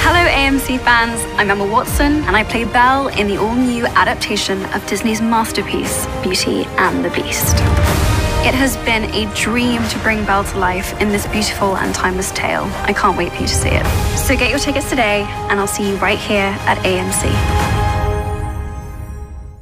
Hello AMC fans, I'm Emma Watson and I play Belle in the all-new adaptation of Disney's masterpiece, Beauty and the Beast. It has been a dream to bring Belle to life in this beautiful and timeless tale. I can't wait for you to see it. So get your tickets today and I'll see you right here at AMC.